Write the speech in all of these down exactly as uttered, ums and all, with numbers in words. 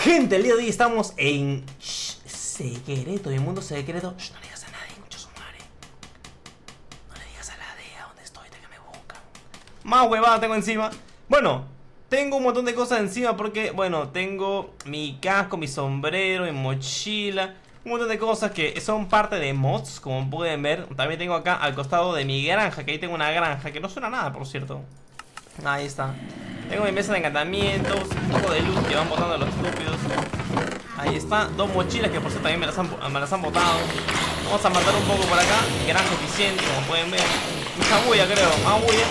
Gente, el día de hoy estamos en shh, secreto, en el mundo secreto. Shh, no le digas a nadie, mucho su madre. No le digas a la D E A dónde estoy, que me buscan. Más huevada tengo encima. Bueno, tengo un montón de cosas encima porque, bueno, tengo mi casco, mi sombrero, mi mochila, un montón de cosas que son parte de mods, como pueden ver. También tengo acá al costado de mi granja, que ahí tengo una granja, que no suena nada, por cierto. Ahí está. Tengo mi mesa de encantamientos, un poco de luz que van botando los estúpidos. Ahí está, dos mochilas que por cierto también me las han, me las han botado. Vamos a matar un poco por acá. Granja eficiente, como pueden ver. Mucha bulla, creo, más bulla.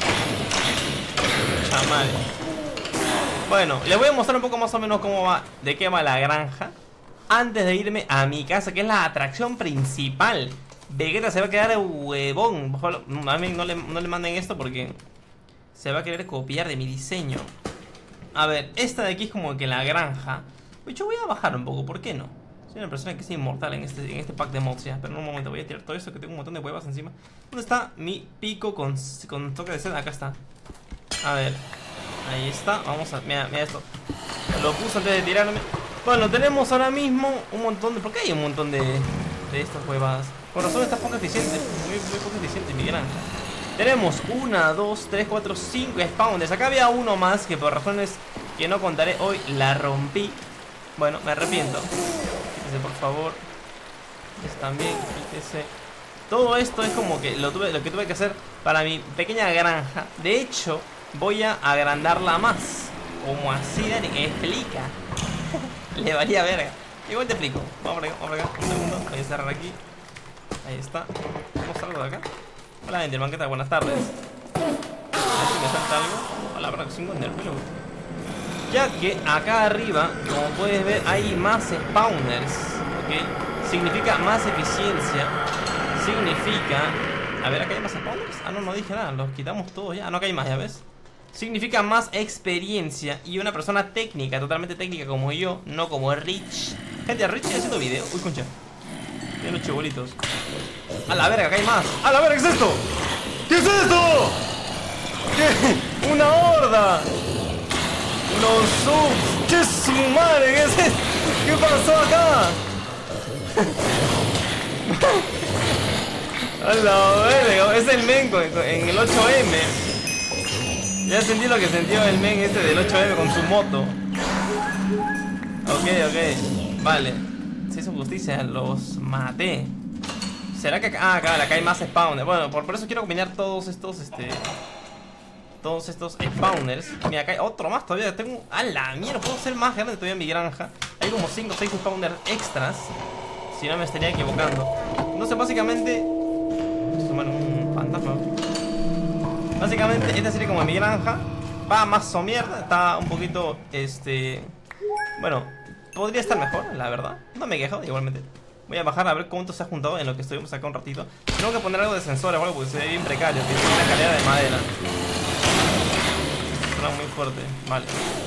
Chamal. Bueno, les voy a mostrar un poco más o menos cómo va, de qué va la granja, antes de irme a mi casa, que es la atracción principal. Vegeta se va a quedar huevón. A mí no le, no le manden esto porque se va a querer copiar de mi diseño. A ver, esta de aquí es como que la granja. Yo voy a bajar un poco, ¿por qué no? Soy una persona que es inmortal en este, en este pack de mods ya. Pero en un momento voy a tirar todo esto, que tengo un montón de huevas encima. ¿Dónde está mi pico con, con toque de seda? Acá está. A ver, ahí está. Vamos a... Mira, mira esto. Lo puse antes de tirarme. Bueno, tenemos ahora mismo un montón de... ¿Por qué hay un montón de, de estas huevas? Por razón está poco eficiente. Muy, muy poco eficiente mi granja. Tenemos una, dos, tres, cuatro, cinco spawners. Acá había uno más que por razones que no contaré hoy la rompí. Bueno, me arrepiento. Quítese por favor. Este también, quítese. Todo esto es como que lo, tuve, lo que tuve que hacer para mi pequeña granja. De hecho, voy a agrandarla más. Como así, Dani, explica. Le valía verga. Igual te explico. Vamos por acá, vamos por acá. Un segundo, voy a cerrar aquí. Ahí está. Vamos a algo de acá. Hola, Enderman, ¿qué tal? Buenas tardes. A ver si me salta algo. Hola, bro, cinco Enderman. Ya que acá arriba, como puedes ver, hay más spawners. ¿Ok? Significa más eficiencia. Significa... A ver, ¿acá hay más spawners? Ah, no, no dije nada. Los quitamos todos ya. Ah, no, acá hay más, ¿ya ves? Significa más experiencia. Y una persona técnica, totalmente técnica como yo, no como Rich. Gente, Rich está haciendo video. Uy, concha. Tiene los chibolitos. A la verga, acá hay más. A la verga, ¿qué es esto? ¿Qué es esto? ¿Qué? ¡Una horda! ¡Unos subs! ¡Qué su madre! ¿Qué es esto? ¿Qué pasó acá? A la verga, es el men en el ocho eme. Ya sentí lo que sintió el men este del ocho eme con su moto. Ok, ok. Vale. Se hizo justicia, los maté. ¿Será que acá? Ah, acá, acá hay más spawners. Bueno, por, por eso quiero combinar todos estos, este... Todos estos spawners. Mira, acá hay otro más todavía. Tengo... ¡A la mierda! Puedo ser más grande todavía en mi granja. Hay como cinco o seis spawners extras. Si no me estaría equivocando. Entonces, básicamente... Bueno, un fantasma. Básicamente, esta sería como mi granja. Va más o mierda. Está un poquito, este... Bueno, podría estar mejor, la verdad. No me quejo, igualmente. Voy a bajar a ver cuánto se ha juntado en lo que estuvimos acá un ratito. Tengo que poner algo de sensores o algo porque se ve bien precario. Tiene una calidad de madera. Suena muy fuerte. Vale.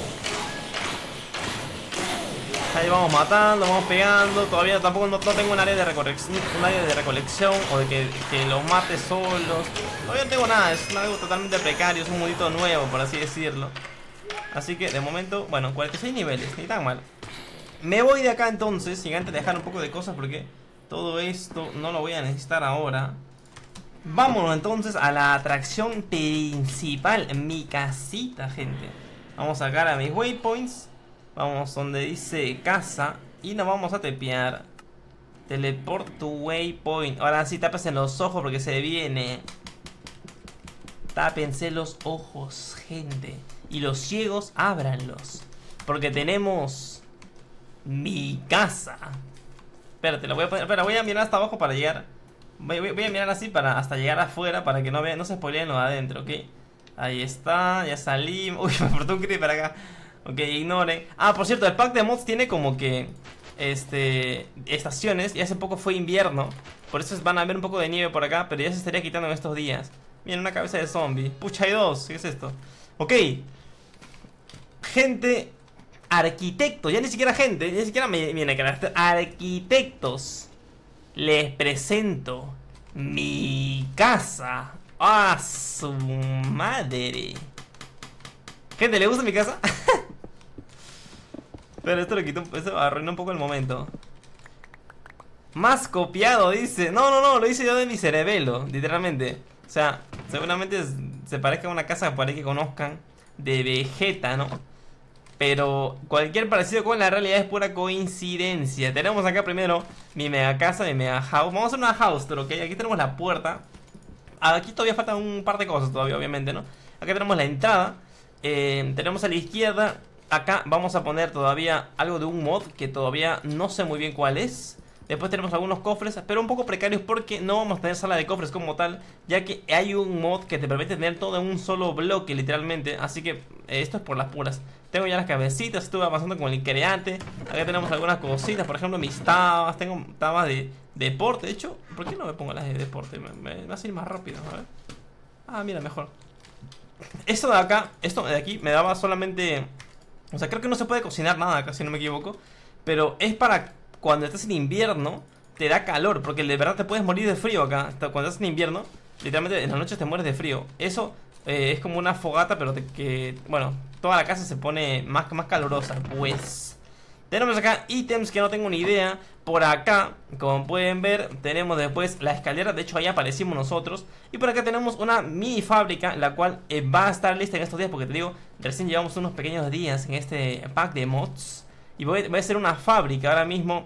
Ahí vamos matando, vamos pegando. Todavía tampoco no, no tengo un área de recolección, un área de recolección o de que, que los mate solos. Todavía no tengo nada, es algo totalmente precario, es un mundito nuevo, por así decirlo. Así que de momento, bueno, cuarenta y seis niveles, ni tan mal. Me voy de acá entonces, y antes de dejar un poco de cosas porque todo esto no lo voy a necesitar ahora. Vámonos entonces a la atracción principal, mi casita, gente. Vamos a sacar a mis waypoints. Vamos donde dice casa y nos vamos a tepear. Teleport to waypoint. Ahora sí, tápense los ojos porque se viene. Tápense los ojos, gente. Y los ciegos, ábranlos. Porque tenemos... mi casa. Espérate, la voy a poner. Espera, voy a mirar hasta abajo para llegar. Voy, voy, voy a mirar así para hasta llegar afuera para que no vean, no se spoileen lo de adentro, ¿ok? Ahí está, ya salimos. Uy, me portó un creeper acá. Ok, ignoren. Ah, por cierto, el pack de mods tiene como que este estaciones. Y hace poco fue invierno. Por eso van a ver un poco de nieve por acá. Pero ya se estaría quitando en estos días. Miren, una cabeza de zombie. Pucha, hay dos. ¿Qué es esto? Ok. Gente. Arquitectos, ya ni siquiera gente, ni siquiera me viene a carácter. Arquitectos, les presento mi casa. ¡Ah, su madre! Gente, ¿le gusta mi casa? Pero esto lo quitó, eso arruinó un poco el momento. Más copiado, dice. No, no, no, lo hice yo de mi cerebelo, literalmente. O sea, seguramente es, se parezca a una casa por ahí que conozcan de Vegeta, ¿no? Pero cualquier parecido con la realidad es pura coincidencia. Tenemos acá primero mi mega casa, mi mega house. Vamos a hacer una house tour, ¿ok? Aquí tenemos la puerta. Aquí todavía faltan un par de cosas todavía, obviamente, ¿no? Acá tenemos la entrada. eh, Tenemos a la izquierda. Acá vamos a poner todavía algo de un mod que todavía no sé muy bien cuál es. Después tenemos algunos cofres, pero un poco precarios porque no vamos a tener sala de cofres como tal, ya que hay un mod que te permite tener todo en un solo bloque, literalmente. Así que eh, esto es por las puras. Tengo ya las cabecitas, estuve avanzando con el creante. Acá tenemos algunas cositas, por ejemplo mis tabas. Tengo tabas de deporte. De hecho, ¿por qué no me pongo las de deporte? Me, me va a ir más rápido, a ver. Ah, mira, mejor. Esto de acá, esto de aquí me daba solamente... O sea, creo que no se puede cocinar nada acá, si no me equivoco. Pero es para... Cuando estás en invierno, te da calor, porque de verdad te puedes morir de frío acá. Cuando estás en invierno, literalmente en las noches te mueres de frío. Eso eh, es como una fogata, pero te, que, bueno, toda la casa se pone más, más calurosa. Pues tenemos acá ítems que no tengo ni idea. Por acá, como pueden ver, tenemos después la escalera. De hecho, ahí aparecimos nosotros. Y por acá tenemos una mini fábrica, la cual eh, va a estar lista en estos días, porque te digo, recién llevamos unos pequeños días en este pack de mods. Y voy, voy a hacer una fábrica ahora mismo,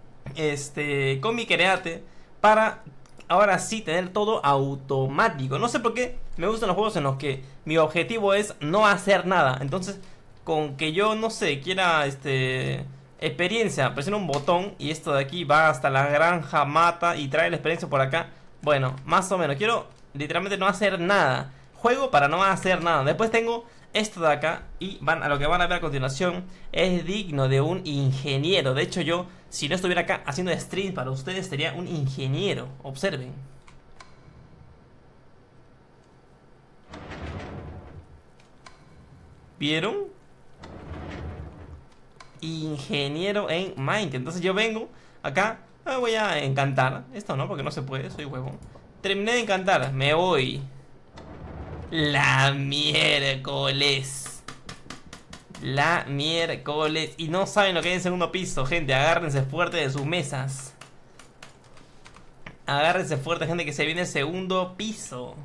este, con mi create, para ahora sí tener todo automático. No sé por qué me gustan los juegos en los que mi objetivo es no hacer nada. Entonces, con que yo, no sé, quiera este experiencia, presiona un botón y esto de aquí va hasta la granja, mata y trae la experiencia por acá. Bueno, más o menos, quiero literalmente no hacer nada. Juego para no hacer nada. Después tengo... esto de acá, y van a lo que van a ver a continuación, es digno de un ingeniero. De hecho yo, si no estuviera acá haciendo stream para ustedes, sería un ingeniero. Observen. ¿Vieron? Ingeniero en Minecraft. Entonces yo vengo acá, me voy a encantar. Esto no, porque no se puede, soy huevón. Terminé de encantar, me voy. La miércoles. La miércoles. Y no saben lo que hay en segundo piso, gente. Agárrense fuerte de sus mesas. Agárrense fuerte, gente, que se viene el segundo piso.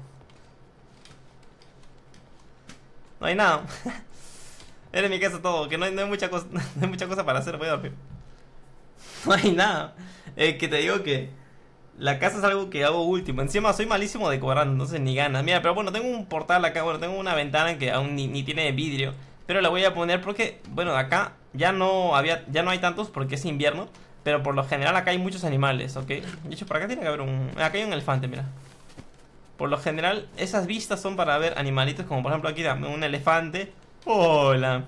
No hay nada. Era en mi casa todo. Que no hay, no hay mucha cosa. No hay mucha cosa para hacer. Voy a dormir. No hay nada. Es que te digo que la casa es algo que hago último. Encima soy malísimo decorando, entonces ni ganas. Mira, pero bueno, tengo un portal acá. Bueno, tengo una ventana que aún ni, ni tiene vidrio, pero la voy a poner porque, bueno, acá ya no había, ya no hay tantos porque es invierno. Pero por lo general acá hay muchos animales, ¿ok? De hecho, por acá tiene que haber un... Acá hay un elefante, mira. Por lo general, esas vistas son para ver animalitos, como por ejemplo aquí un elefante. Hola.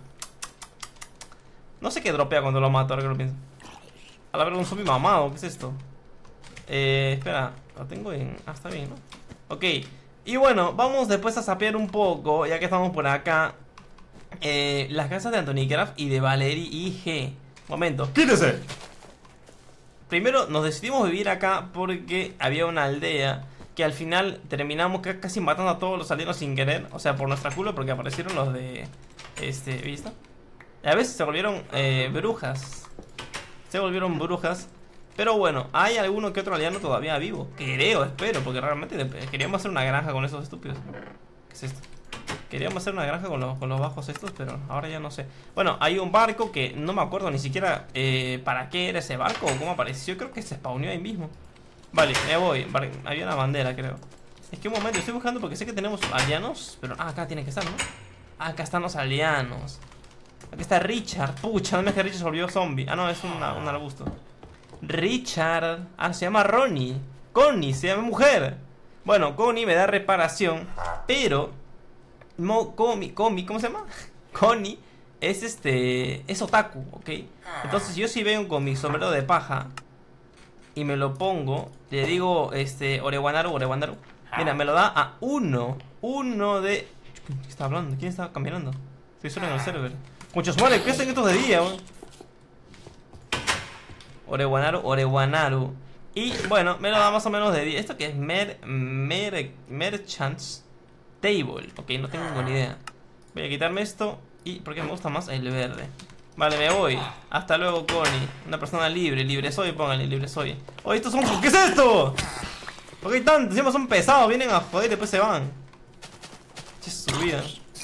No sé qué dropea cuando lo mato, ahora que lo pienso. A la verdad, un zombie mamado, ¿qué es esto? Eh, espera, lo tengo en... Ah, está bien, ¿no? Ok, y bueno, vamos después a sapear un poco, ya que estamos por acá, eh, las casas de Anthony Craft y de Valerie I G. Momento, ¡quítese! Primero nos decidimos vivir acá porque había una aldea que al final terminamos casi matando a todos los aldeanos sin querer. O sea, por nuestra culpa, porque aparecieron los de... Este, ¿viste? A veces se volvieron eh, brujas. Se volvieron brujas. Pero bueno, hay alguno que otro aldeano todavía vivo. Creo, espero, porque realmente queríamos hacer una granja con esos estúpidos. ¿Qué es esto? Queríamos hacer una granja con los, con los bajos estos, pero ahora ya no sé. Bueno, hay un barco que no me acuerdo ni siquiera eh, para qué era ese barco o cómo apareció. Creo que se spawneó ahí mismo. Vale, me voy. Había una bandera, creo. Es que un momento, estoy buscando porque sé que tenemos aldeanos. Pero, ah, acá tiene que estar, ¿no? Ah, acá están los aldeanos. Aquí está Richard. Pucha, no me es que Richard se volvió zombie. Ah, no, es una, un arbusto. Richard. Ah, se llama Ronnie. Connie, se llama mujer. Bueno, Connie me da reparación. Pero Mo, Comi, Comi, ¿cómo se llama? Connie es este... es otaku, ¿ok? Entonces yo si veo con mi sombrero de paja y me lo pongo, le digo, este, Orewanaru, Orewanaru. Mira, me lo da a uno. Uno de... ¿Quién está hablando? ¿Quién está caminando? Estoy solo en el server. Muchos madres, ¿qué hacen estos de día, man? Orewanaru, Orewanaru. Y bueno, me lo da más o menos de día. ¿Esto qué es? Mer, mer, Merchants Table. Ok, no tengo ni idea. Voy a quitarme esto. Y porque me gusta más el verde. Vale, me voy. Hasta luego, Connie. Una persona libre, libre soy, póngale, libre soy. Oye, estos son... ¿Qué es esto? ¿Por qué hay tantos? Encima son pesados, vienen a joder y después se van. Che, su vida.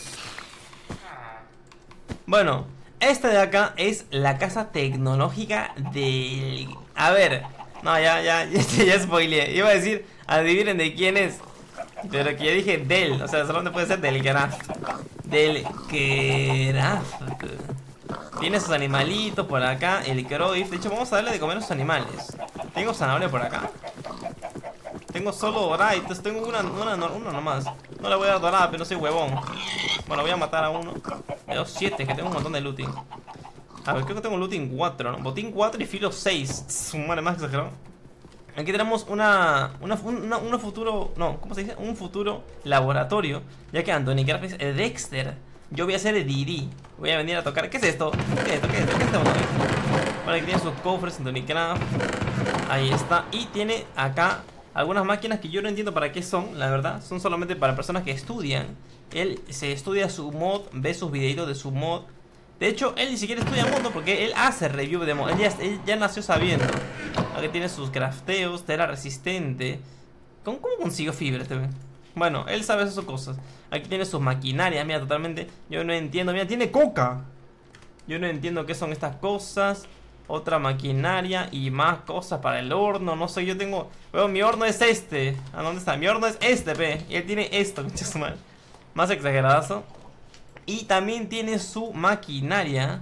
Bueno, esta de acá es la casa tecnológica del... A ver, no, ya, ya, ya, ya spoileé. Iba a decir, adivinen de quién es, pero que ya dije del, o sea, solamente puede ser del craft. Del craft. Tiene sus animalitos por acá, el Croif. De hecho, vamos a darle de comer a sus animales. Tengo zanahoria por acá. Tengo solo dorada, entonces tengo una, una, una nomás. No le voy a dar dorada, pero no soy huevón. Bueno, voy a matar a uno. Me doy siete, que tengo un montón de looting. A ver, creo que tengo looting cuatro, ¿no? Botín cuatro y filo seis. Su madre, más exagerado. Aquí tenemos una, una, una, una futuro... No, ¿cómo se dice? Un futuro laboratorio. Ya que Anthony Craft es el Dexter. Yo voy a ser el Didi. Voy a venir a tocar. ¿Qué es esto? ¿Qué es esto? ¿Qué es esto? ¿Qué es esto? Bueno, aquí tiene sus cofres, Anthony Craft. Ahí está. Y tiene acá algunas máquinas que yo no entiendo para qué son, la verdad. Son solamente para personas que estudian. Él se estudia su mod, ve sus videitos de su mod. De hecho, él ni siquiera estudia mod, ¿no? Porque él hace review de mod. Él ya, él ya nació sabiendo. Aquí tiene sus crafteos, tela resistente. ¿Cómo, cómo consiguió fibra este? Bueno, él sabe esas cosas. Aquí tiene sus maquinarias, mira, totalmente. Yo no entiendo, mira, tiene coca. Yo no entiendo qué son estas cosas. Otra maquinaria y más cosas para el horno. No sé, yo tengo... Bueno, mi horno es este. ¿A dónde está? Mi horno es este, pe. Y él tiene esto, muchas más. Más exageradazo. Y también tiene su maquinaria.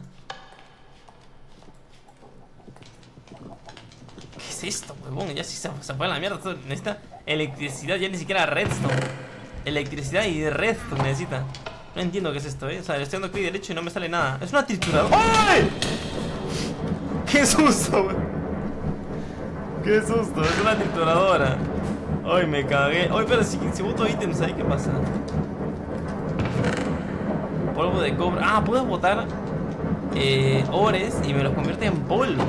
¿Qué es esto, huevón? Ya sí se, se fue a la mierda. Esto necesita electricidad, ya ni siquiera redstone. Electricidad y redstone necesita. No entiendo qué es esto, eh. O sea, le estoy dando clic derecho y no me sale nada. Es una trituradora. ¡Ay! ¡Qué susto, wey! ¡Qué susto! Es una trituradora. ¡Ay, me cagué! ¡Ay, pero si, si boto ítems ahí, qué pasa! Polvo de cobre. Ah, puedo botar eh, ores y me los convierte en polvo.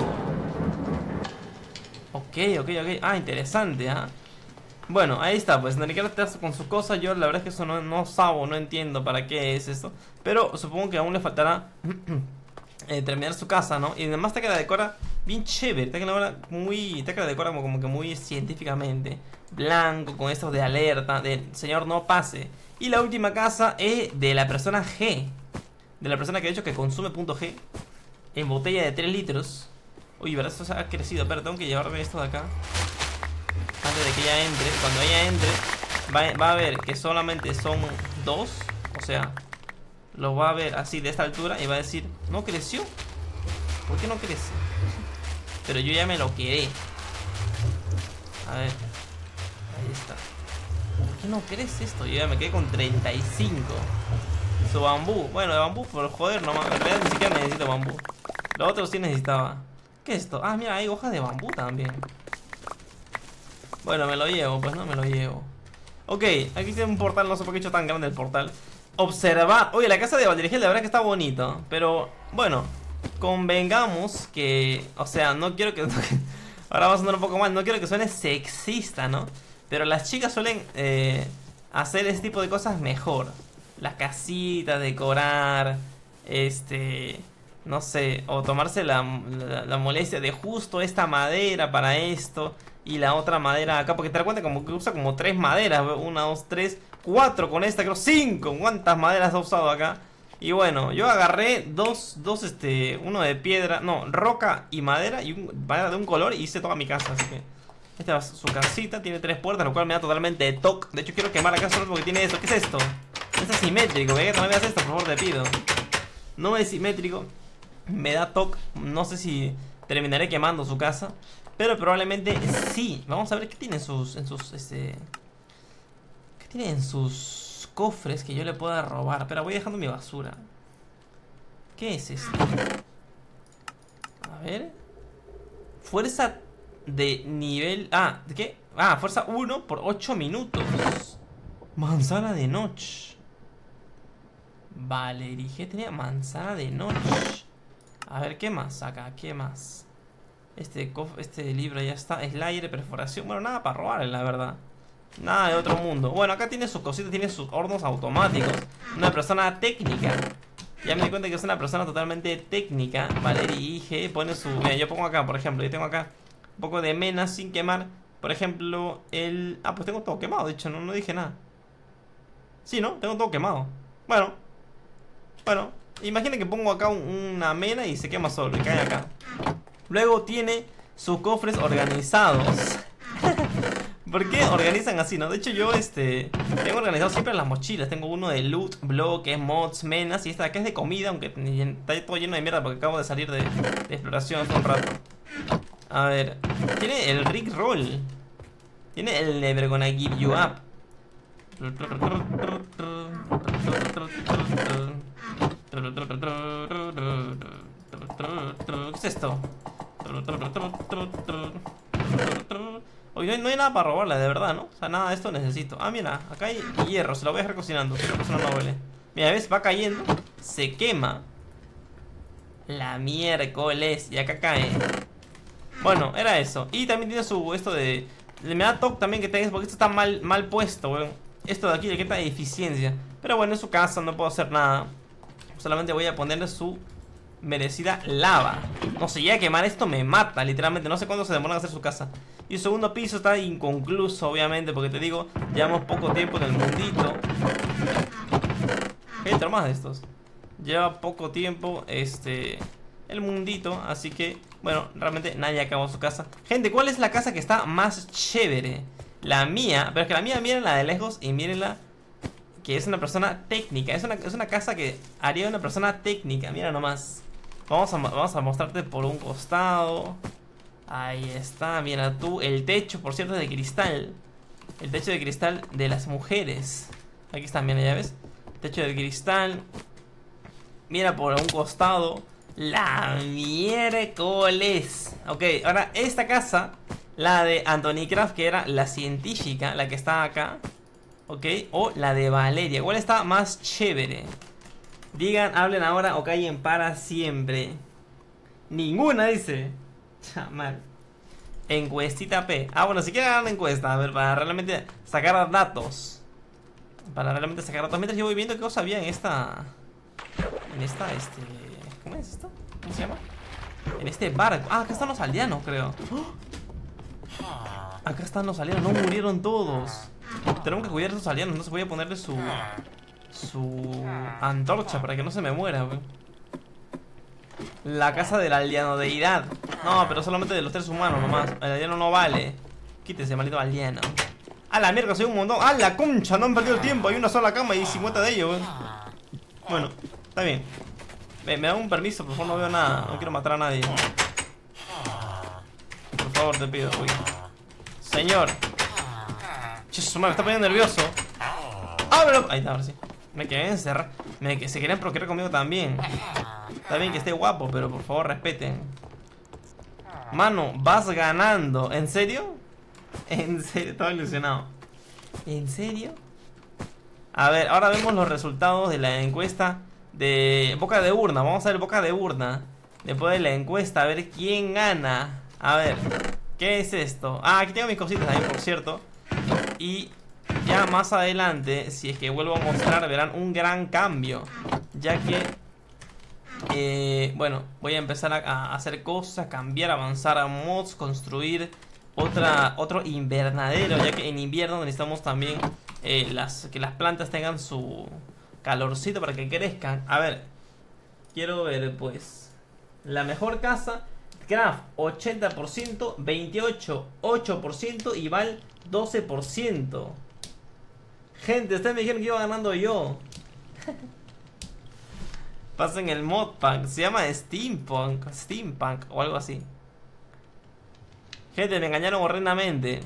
Ok, ok, ok. Ah, interesante, ¿ah? ¿eh? Bueno, ahí está, pues Nariquera te hace con su cosa. Yo la verdad es que eso no, no sabo, no entiendo para qué es esto. Pero supongo que aún le faltará eh, terminar su casa, ¿no? Y además te que la decora bien chévere. Te que la muy, te que la decora como, como que muy científicamente. Blanco, con esto de alerta, de señor no pase. Y la última casa es de la persona G. De la persona que ha dicho que consume punto G. En botella de tres litros. Uy, ¿verdad? Esto se ha crecido. Pero tengo que llevarme esto de acá antes de que ella entre. Cuando ella entre va, va a ver que solamente son dos. O sea, lo va a ver así de esta altura y va a decir, ¿no creció? ¿Por qué no crece? Pero yo ya me lo quedé. A ver, ahí está. ¿Por qué no crece esto? Yo ya me quedé con treinta y cinco. Su bambú, bueno, de bambú por joder nomás. En realidad ni siquiera necesito bambú. Lo otro sí necesitaba. ¿Qué es esto? Ah, mira, hay hojas de bambú también. Bueno, me lo llevo, pues no, me lo llevo. Ok, aquí tiene un portal, no sé por qué he hecho tan grande el portal. Observar, oye, la casa de Valdirigel la verdad que está bonito. Pero, bueno, convengamos que, o sea, no quiero que... Ahora vamos a sonar un poco mal, no quiero que suene sexista, ¿no? Pero las chicas suelen eh, hacer ese tipo de cosas mejor. Las casitas, decorar, este... no sé, o tomarse la, la, la molestia de justo esta madera para esto y la otra madera acá, porque te das cuenta como que usa como tres maderas. Una, dos, tres, cuatro con esta, creo cinco. ¿Cuántas maderas ha usado acá? Y bueno, yo agarré dos, dos este, uno de piedra, no, roca y madera, y un, madera de un color, y hice toda mi casa, así que esta es su casita, tiene tres puertas, lo cual me da totalmente toque. De hecho quiero quemar la casa solo porque tiene eso. ¿Qué es esto? Es asimétrico, Vegeta, no me hagas esto, por favor, te pido. No es simétrico. Me da toque, no sé si terminaré quemando su casa, pero probablemente sí. Vamos a ver qué tiene en sus, en sus, este... ¿qué tiene en sus cofres que yo le pueda robar? Pero voy dejando mi basura. ¿Qué es esto? A ver. Fuerza de nivel... Ah, ¿de qué? Ah, fuerza uno por ocho minutos. Manzana de noche. Vale, dije tenía manzana de noche. A ver, ¿qué más acá? ¿Qué más? Este, este libro ya está. Slayer, perforación. Bueno, nada para robar, la verdad. Nada de otro mundo. Bueno, acá tiene sus cositas. Tiene sus hornos automáticos. Una persona técnica. Ya me di cuenta que es una persona totalmente técnica. Valeria I G pone su... Mira, yo pongo acá, por ejemplo, yo tengo acá un poco de mena sin quemar. Por ejemplo, el... Ah, pues tengo todo quemado, de hecho, no, no dije nada. Sí, ¿no? Tengo todo quemado. Bueno. Bueno, imaginen que pongo acá un, una mena y se quema solo y cae acá. Luego tiene sus cofres organizados. ¿Por qué organizan así, no? De hecho yo, este... tengo organizado siempre las mochilas. Tengo uno de loot, bloques, mods, menas. Y esta de acá es de comida, aunque está todo lleno de mierda porque acabo de salir de, de exploración hace un rato. A ver... Tiene el Rickroll. Tiene el Never Gonna Give You Up. ¿Qué es esto? Oye, no hay, no hay nada para robarle, de verdad, ¿no? O sea, nada de esto necesito. Ah, mira, acá hay hierro, se lo voy a dejar cocinando. Si no, pues no noble. Mira, ¿ves? Va cayendo, se quema. La miércoles, y acá cae. Bueno, era eso. Y también tiene su, esto de... Me da toque también que tengas, porque esto está mal, mal puesto, weón. Esto de aquí le quita eficiencia. Pero bueno, es su casa, no puedo hacer nada. Solamente voy a ponerle su merecida lava. No sé, ya quemar esto me mata, literalmente. No sé cuándo se demora en hacer su casa. Y el segundo piso está inconcluso, obviamente, porque te digo, llevamos poco tiempo en el mundito. Hay otro más de estos. Lleva poco tiempo, este... el mundito, así que... Bueno, realmente nadie acabó su casa. Gente, ¿cuál es la casa que está más chévere? La mía, pero es que la mía, mírenla de lejos y mírenla, que es una persona técnica. Es una, es una casa que haría una persona técnica. Mira nomás. Vamos a, vamos a mostrarte por un costado. Ahí está, mira tú. El techo, por cierto, es de cristal. El techo de cristal de las mujeres. Aquí está, mira, ya ves. Techo de cristal. Mira por un costado. La miércoles. Ok, ahora esta casa, la de Anthony Craft, que era la científica, la que está acá. Ok, o la de Valeria. ¿Cuál está más chévere? Digan, hablen ahora o callen para siempre. Ninguna, dice. Chamal. Encuestita P. Ah, bueno, si quieren ganar una encuesta, a ver, para realmente sacar datos. Para realmente sacar datos. Mientras yo voy viendo qué cosa había en esta... En esta, este... ¿Cómo es esto? ¿Cómo se llama? En este barco. Ah, acá están los aldeanos, creo. ¡Oh! Acá están los aldeanos, no murieron todos. Tenemos que cuidar a esos aldeanos, entonces voy a ponerle su... Su... antorcha para que no se me muera, güey. La casa del aldeano deidad. No, pero solamente de los tres humanos nomás. El aldeano no vale. Quítese, maldito aldeano. A la mierda, soy un montón. A la concha, no han perdido el tiempo. Hay una sola cama y cincuenta de ellos, güey. Bueno, está bien. Me, me da un permiso, por favor, no veo nada. No quiero matar a nadie. Por favor, te pido. Uy. Señor. Jesús, me está poniendo nervioso. ¡Ábrelo! Ahí está, ahora sí. Me quedé encerrado. Me, que se querían procrear conmigo también. Está bien que esté guapo, pero por favor respeten. Mano, vas ganando. ¿En serio? En serio, estaba ilusionado. ¿En serio? A ver, ahora vemos los resultados de la encuesta de boca de urna. Vamos a ver boca de urna. Después de la encuesta, a ver quién gana. A ver, ¿qué es esto? Ah, aquí tengo mis cositas ahí, por cierto. Y ya más adelante, si es que vuelvo a mostrar, verán un gran cambio. Ya que, eh, bueno, voy a empezar a, a hacer cosas, cambiar, avanzar a mods, construir otra, otro invernadero. Ya que en invierno necesitamos también eh, las, que las plantas tengan su calorcito para que crezcan. A ver, quiero ver pues la mejor casa. Craft ochenta por ciento, veintiocho, ocho por ciento y Val doce por ciento. Gente, ustedes me dijeron que iba ganando yo. Pasen el modpack. Se llama Steampunk. Steampunk o algo así. Gente, me engañaron horrendamente.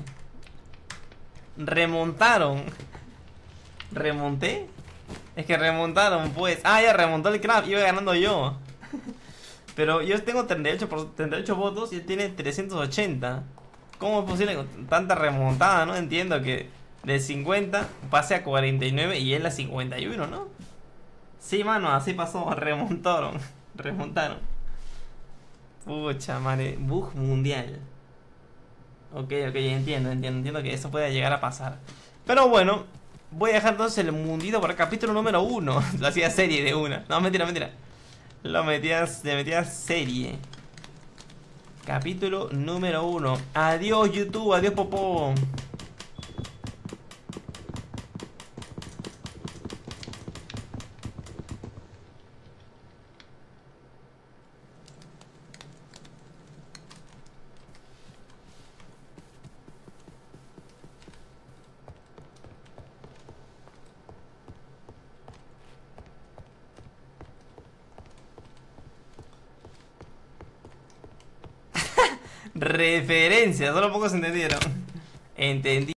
Remontaron. ¿Remonté? Es que remontaron pues. Ah, ya remontó el Craft. Iba ganando yo. Pero yo tengo treinta y ocho, por, treinta y ocho votos y él tiene trescientos ochenta. ¿Cómo es posible con tanta remontada? No entiendo que de cincuenta pase a cuarenta y nueve y él a cincuenta y uno, ¿no? Sí, mano, así pasó. Remontaron. Remontaron. Pucha, madre. Bug mundial. Ok, ok, entiendo, entiendo. Entiendo que eso puede llegar a pasar. Pero bueno, Voy a dejar entonces el mundito para el capítulo número uno. Lo hacía serie de una. No, mentira, mentira. Lo metías, le metías serie. Capítulo número uno. Adiós YouTube, adiós Popó. Referencia, solo pocos entendieron. Entendí.